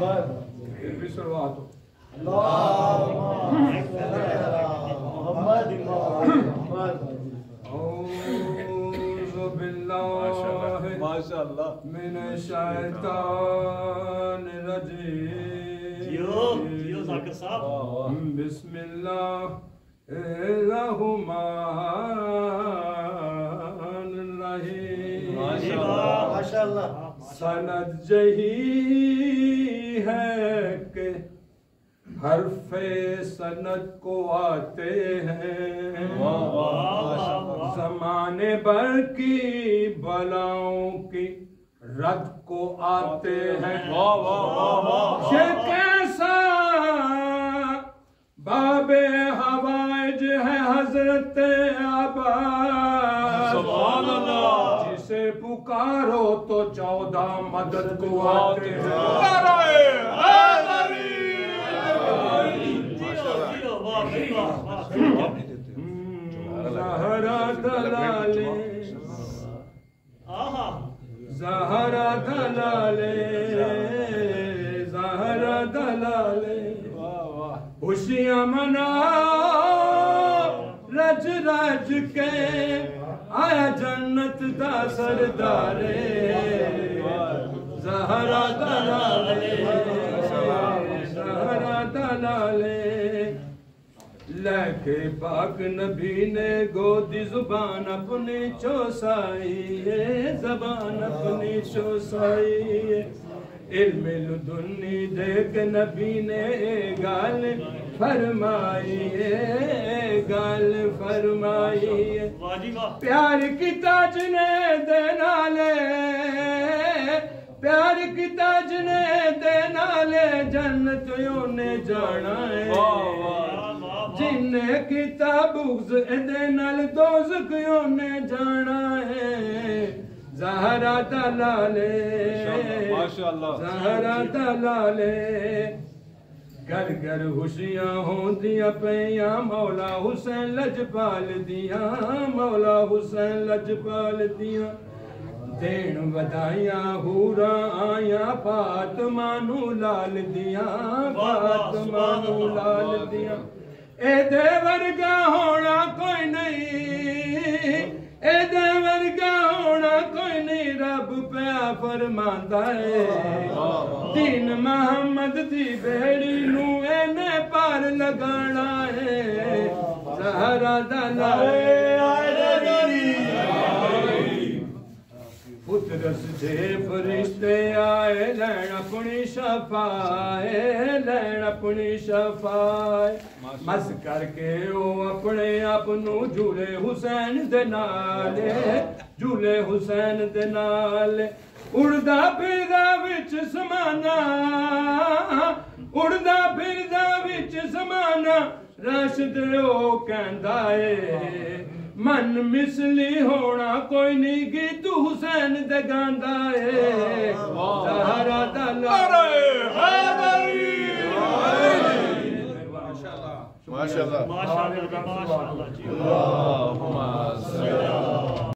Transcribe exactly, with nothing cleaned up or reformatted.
پھر بھی سلوات ہو اعوذ باللہ من الشیطان الرجیم بسم اللہ الرحمن الرحیم ماشاءاللہ سند جہی ہے کہ حرف سند کو آتے ہیں زمانے بھر کی بلاؤں کی رد کو آتے ہیں یہ کیسا باب حوائج ہے حضرت عباس سبحان اللہ جسے پکارو تو چودہ مدد کو آتے ہیں زہرا دلالے زہرا دلالے زہرا دلالے خوشیاں منا رج رج کے آیا جنت دا سردارے زہرا دلالے زہرا دلالے لکھے پاک نبی نے گودی زبان اپنی چوسائی ہے زبان اپنی چوسائی ہے علم لدنی دیکھ نبی نے گال فرمائی ہے گال فرمائی ہے پیار کی تاج نے دینا لے پیار کی تاج نے دینا لے جنتیوں نے جانا ہے جنہیں کتاب بغض دے نال دوزخیوں نے جانا ہے زہرا دلالے زہرا دلالے گر گر خوشیاں ہوں دیا پیاں مولا حسین لجپال دیا مولا حسین لجپال دیا دین ودائیاں ہورا آیاں فاطمہ نو لال دیا فاطمہ نو لال دیا اے دے ورگا ہونا کوئی نہیں اے دے ورگا ہونا کوئی نہیں رب پیا فرماندا ہے دین محمد دی بیڑی نو اینے پار لگانا ہے زہرا دلالے پترس دے فرشتے آئے لین اپنی شفائے لین اپنی شفائے مس کر کے او اپنے اپنو جھولے حسین دے نالے جھولے حسین دے نالے اڑدا پھردا وچ سمانا اڑدا پھردا وچ سمانا راشد او کہندا اے من مثلی ہونا کوئی نہیں گی تو حسین دے گاندا ہے زہرا دلالے ماشاءاللہ ماشاءاللہ اللہم صلی